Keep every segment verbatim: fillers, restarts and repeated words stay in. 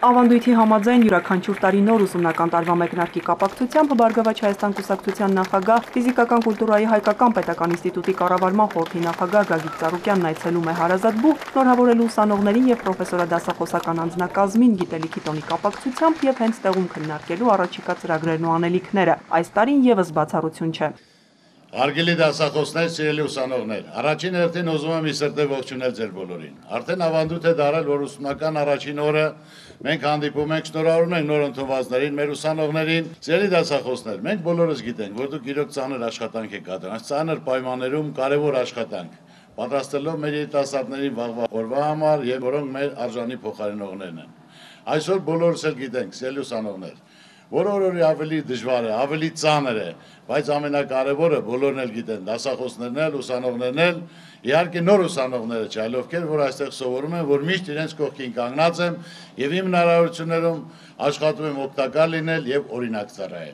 Ավանդույթի համաձայն յուրաքանչյուր տարի նոր ուսումնական տարվա մեկնարկի կապակցությամբ Բարգավաճ Հայաստան կուսակցության նախագահ, Ֆիզիկական կուլտուրայի հայկական պետական ինստիտուտի կառավարման խորհրդի նախագահ Գագիկ Ծառուկյանն այցելում է Հարազատբուխ, շնորհավորելու ուսանողներին եւ պրոֆեսորադասախոսական անձնակազմին գիտելիքի տոնի կապակցությամբ եւ հենց տեղում քննարկելու առաջիկա ծրագրերն ու անելիքները։ Այս տարին եւս բացառություն չէ։ Հարգելի դասախոսներ, սիրելի ուսանողներ, առաջին հերթին ուզում եմ ի սրտե ողջունել ձեր բոլորին։ Արդեն ավանդույթ է դարել, որ ուսումնական առաջին օրը մենք հանդիպում ենք, շնորհավորում ենք նոր ընդունվածներին, մեր ուսանողներին։ Սիրելի դասախոսներ, մենք բոլորս գիտենք, որ դուք իրոք ծանր աշխատանք եք կատարում, այս ծանր պայմաններում կարևոր աշխատանք, պատրաստելով մեր երիտասարդներին վաղվա օրվա համար եւ որոնք մեր արժանի փոխարինողներն են։ Այսօր բոլորս էլ գիտենք, սիրելի ուսանողներ, որ օրորի ավելի դժվար է, ավելի ծանր է, բայց ամենակարևորը բոլորն էլ գիտեն, դասախոսներն էլ, ուսանողներն էլ, իհարկե նոր ուսանողները չէ, այլ ովքեր որ այստեղ սովորում են, որ միշտ իրենց կողքին կանգնած եմ եւ իմ հնարավորություններում աշխատում եմ օգտակար լինել եւ օրինակ ծառայել։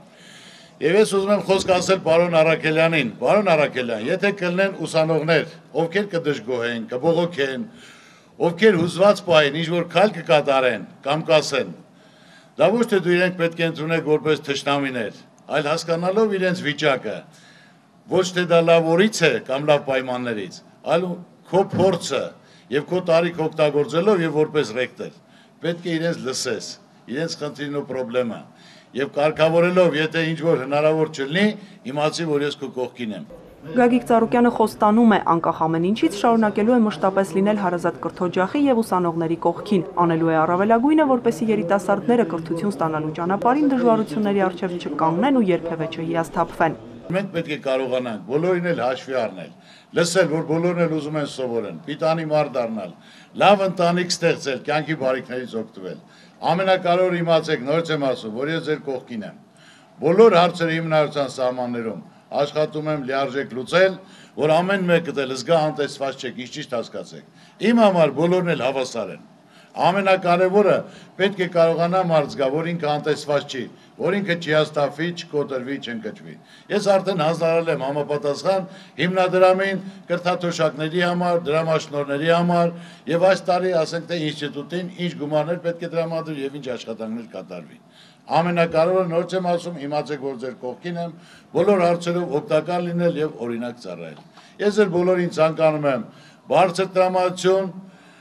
Եվ ես ուզում եմ խոսք ասել պարոն Առաքելյանին, պարոն Առաքելյան, եթե կլինեն ուսանողներ, ովքեր կդժգոհեն, կբողոքեն, ովքեր հուզված պահեն, ինչ որ քայլ կկատարեն կամ կասեն, դա ոչ թե դու իրենք պետք է ընդունեք որպես թշնամիներ, այլ հասկանալով իրենց վիճակը, ոչ թե դա լավ օրից է կամ լավ պայմաններից, այլ քո փորձը եւ քո տարիք օգտագործելով եւ որպես ռեկտոր, պետք է իրենց լսես, իրենց խնդիրն ու խնդրեմը եւ կարգավորելով, եթե ինչ որ հնարավոր չլինի, իմացի, որ ես քո կողքին եմ։ Գագիկ Ծառուկյանը խոստանում է, անկախ ամեն ինչից շարունակելու է մշտապես լինել հարազատ կրթօջախի եւ ուսանողների կողքին, անելու է առավելագույնը, որպեսզի երիտասարդները կրթություն ստանալու ճանապարհին դժվարությունների առջև չկանգնեն ու երբևէ չհիասթափվեն։ Մենք պետք է կարողանանք բոլորին էլ հաշվի առնել, լսել, որ բոլորն էլ ուզում են սովորեն, պիտանի մարդ դառնալ, լավ ընտանիք ստեղծել, կյանքի բարիքներից օգտվել։ Ամենակարևորը իմացեք, նորից եմ ասում, որ ես ձեր կողքին եմ։ Բոլոր հարցերը հիմնարարության սահմաններում աշխատում եմ լիարժեք լուծել, որ ամեն մեկը դել զգա անտեսված չեք, ինչ ճիշտ հասկացեք։ Իմ համար բոլորն էլ հավասար են։ Ամենակարևորը պետք է կարողանա մարդ զգա, որ ինքը անտեսված չի, որ ինքը չհիասթափվի, չկոտրվի, չընկճվի։ Ես արդեն հանձնարարել եմ համապատասխան հիմնադրամին, կրթաթոշակների համար, դրամաշնորհների համար եւ այս տարի ասենք թե ինստիտուտին ինչ գումարներ պետք է տրամադրվի եւ ինչ աշխատանքներ կատարվի։ Ամենակարևորը նորից եմ ասում, իմացեք, որ ձեր կողքին եմ, բոլոր հարցերով օգտակար լինել եւ օրինակ ծառայել։ Ես էլ բոլորին ցանկանում եմ բարձր տրամադրություն,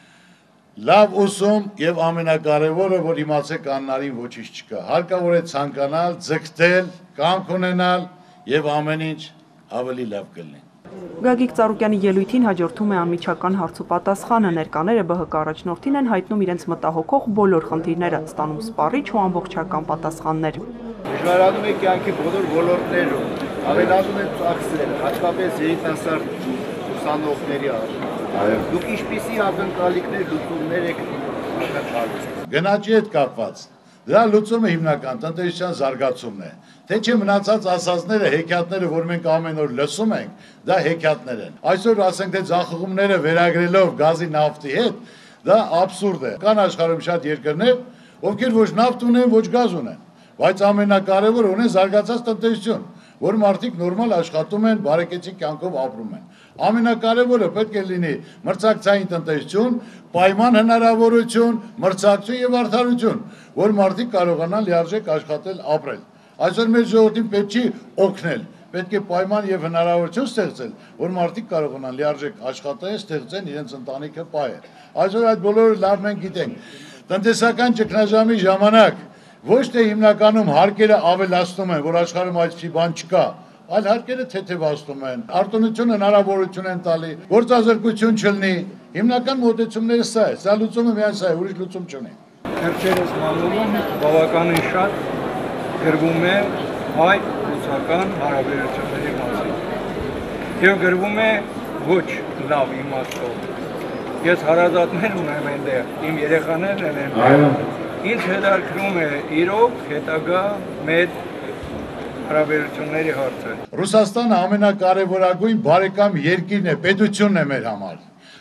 լավ ուսում եւ ամենակարևորը, որ իմացեք աննարին ոչինչ չկա։ Հարկավոր է ցանկանալ, ձգտել, կամք ունենալ եւ ամեն ինչ ավելի լավ կլինի։ Գագիկ Ծառուկյանի ելույթին հաջորդում է անմիջական հարց ու պատասխանը, ներկաները ԲՀԿ առաջնորդին են հայտնում իրենց մտահոգող բոլոր խնդիրները, ստանում սպառիչ ու ամբողջական պատասխաններ։ Դժվարանում է կյանքի բոլոր ոլորտներում, ավելանում են ծախսերը, հատկապես երիտասարդ ուսանողների առջև։ Դուք ինչպիսի ակնկալիքներ, լուծումներ եք աշխատում։ Գնաճի հետ կապված դրա լուծումը հիմնական տնտեսության զարգացումն է։ Թե չէ մնացած ասածները, հեքիաթները, որ մենք ամեն օր լսում ենք, դա հեքիաթներ են։ Այսօր ասենք թե ձախողումները վերագրելով գազի նավթի հետ, դա աբսուրդ է։ Կան աշխարհում շատ երկրներ, ովքեր ոչ նավթ ունեն, ոչ գազ ունեն, բայց ամենակարևորը ունեն զարգացած տնտեսություն, որ մարդիկ նորմալ աշխատում են, բարեկեցիկ կյանքով ապրում են։ Ամենակարևորը պետք է լինի մրցակցային տնտեսություն, պայման հնարավորություն, մրցակցություն եւ արդարություն, որ մարդիկ կարողանան լիարժեք աշխատել, ապրել։ Այսօր մեր ժողովրդին պետք չի օգնել, պետք է պայման եւ հնարավորություն ստեղծել, որ մարդիկ կարողանան լիարժեք աշխատել, ստեղծեն իրենց ընտանիքը պահել։ Այսօր այդ բոլորը լավ մենք գիտենք։ Տնտեսական ճգնաժամի ժամանակ ոչ թե հիմնականում հարկերը ավելացնում են, որ աշխարհում այդպիսի բան չկա, այլ հարկերը թեթևացնում են, արտոնությունը հնարավորություն են տալի, գործազրկություն չլինի, հիմնական մոտեցումները սա է, սա լուծումը միայն սա է, ուրիշ լուծում չունի։ Քրտերս մանուլում բավականին շատ գրվում է հայ ռուսական հարաբերությունների մասին։ Եվ գրվում է ոչ լավ իմաստով։ Ես հարազատներ ունեմ այնտեղ, իմ երեխաներն են այնտեղ։ Ինձ հետաքրքրում է իրոք հետագա մեր հարաբերությունների հարցը։ Ռուսաստանը ամենակարևորագույն բարեկամ երկիրն է, պետությունն է մեր համար։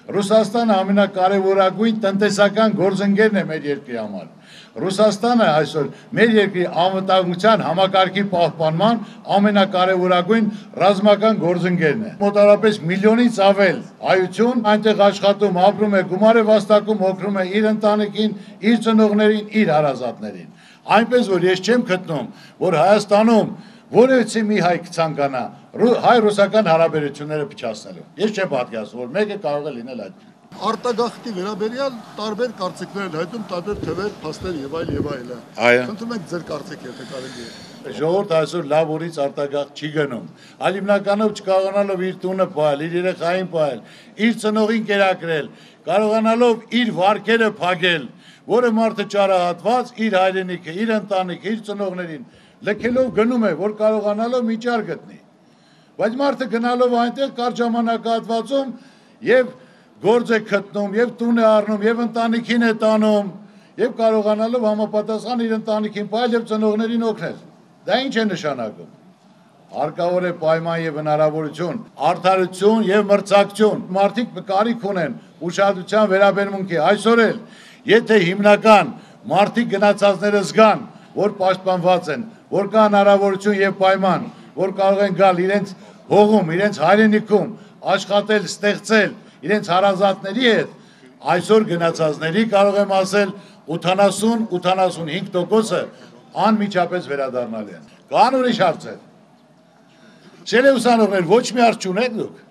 Ռուսաստանը ամենակարևորագույն տնտեսական գործընկերն է մեր երկրի համար։ Ռուսաստանը այսօր մեր երկրի անվտանգության համակարգի պահպանման ամենակարևորագույն ռազմական գործընկերն է։ Մոտավորապես միլիոնից ավել հայություն այնտեղ աշխատում, ապրում է, գումար է վաստակում, օգնում է իր ընտանիքին, իր ծնողներին, իր հարազատներին։ Այնպես որ ես չեմ գտնում, որ Հայաստանում որևէ մի հայ կցանկանա հայ-ռուսական հարաբերությունները փչացնելու։ Ես չեմ պատկերացնում, որ մեկը կարող է լինել այդ։ Արտագաղթի վերաբերյալ տարբեր կարծիքներ են հայտնում, տարբեր թվեր, փաստեր եւ այլ եւ այլը։ Այո։ Խնդրում ենք ձեր կարծիքը, եթե կարելի է։ Ժողովուրդը այսօր լավ օրից արտագաղթ չի գնում։ Այլ հիմնականով չկարողանալով իր տունը պահել, իր երեխային պահել, իր ծնողին կերակրել, կարողանալով իր վարկերը փակել, որը մարդը ճարահատված իր հայրենիքը, իր ընտանիքը, իր ծնողներին լքելով գնում է, որ կարողանալով միջար գտնի։ Բայց մարդը գնալով այնտեղ կարճ ժամանակահատվածում եւ գործ է գտնում, եւ տուն է առնում, եւ ընտանիքին է տանում, եւ կարողանալով համապատասխան իր ընտանիքին պահել եւ ծնողներին օգնել։ Դա ինչ է նշանակում։ Հարկավոր է պայման եւ հնարավորություն, արդարություն եւ մրցակցություն։ Մարդիկ կարիք ունեն ուշադրության վերաբերմունքի։ Այսօր էլ, եթե հիմնական մարդիկ գնացածները զգան, որ պաշտպանված են, որ կա հնարավորություն եւ պայման, որ կարող են գալ իրենց հողում, իրենց հայրենիքում, աշխատել, ստեղծել իրենց հարազատների հետ, այսօր գնացածների կարող եմ ասել ութանասուն ութանասունհինգ տոկոսը անմիջապես վերադառնալի են։ Կան ուրիշ հարցեր։ Շելի ուսանողներ, ոչ մի հարց չունեք դուք։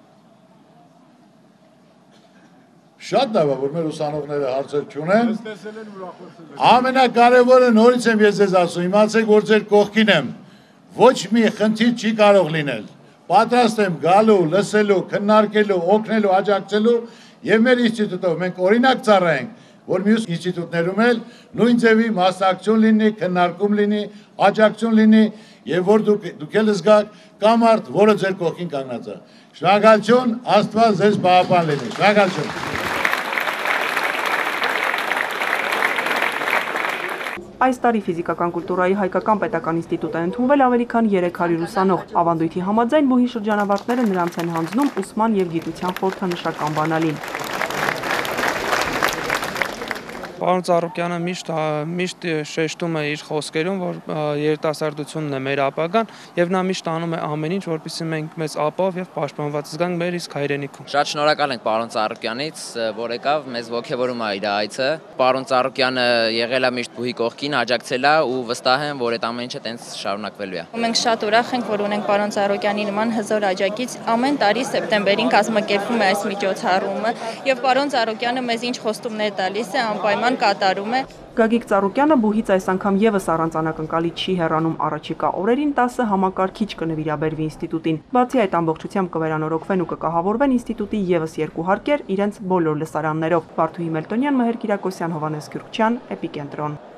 Շատ լավ է, որ մեր ուսանողները հարցեր չունեն։ Ամենակարևորը նորից եմ ես ձեզ ասում, իմացեք, որ ձեր կողքին եմ, ոչ մի խնդիր չի կարող լինել։ Պատրաստ եմ գալու, լսելու, քննարկելու, օգնելու, աջակցելու եւ մեր ինստիտուտով մենք օրինակ ծառայենք, որ մյուս ինստիտուտներում էլ նույն ձևի մասնակցություն լինի, քննարկում լինի, աջակցություն լինի եւ որ դուք դուք էլ զգաք կա մարդ, որը ձեր կողքին կանգնած է։ Շնորհակալություն, Աստված ձեզ պահապան լինի։ Շնորհակալություն։ Այս տարի ֆիզիկական կուլտուրայի հայկական պետական ինստիտուտ է ընդունվել ավելի քան երեք հարյուր ուսանող։ Ավանդույթի համաձայն բուհի շրջանավարտները նրանց են հանձնում ուսման եւ գիտության խորհրդանշական բանալին։ Պարոն Ծառուկյանը միշտ միշտ շեշտում է իր խոսքերում, որ երիտասարդությունն է մեր ապագան եւ նա միշտ անում է ամեն ինչ, որպեսզի մենք մեզ ապահով եւ պաշտպանված զգանք մեր իսկ հայրենիքում։ Շատ շնորհակալ ենք պարոն Ծառուկյանից, որ եկավ, մեզ ողջևորում է իր այցը։ Պարոն Ծառուկյանը եղել է միշտ բուհի կողքին, աջակցել է ու վստահ եմ, որ այդ ամեն ինչը տենց շարունակվելու է։ Մենք շատ ուրախ ենք, որ ունենք պարոն Ծառուկյանի նման հզոր աջակից։ Ամեն տարի սեպտեմբերին կազմակերպվում է այս միջոցառումը եւ պարոն Ծառուկյանը մեզ ինչ խոստումներ տալիս է, անպայման կատարում է։ Գագիկ Ծառուկյանը բուհից այս անգամ եւս առանց անակնկալի չի հեռանում, առաջիկա օրերին տասը համակարգիչ կնվիրաբերվի ինստիտուտին։ Բացի այդ ամբողջությամբ կվերանորոգվեն ու կկահավորվեն ինստիտուտի եւս երկու հարկեր իրենց բոլոր լսարաններով։ Վարդուհի Մելտոնյան, Մհեր Կիրակոսյան, Հովանես Քյուրքչյան, Էպիկենտրոն։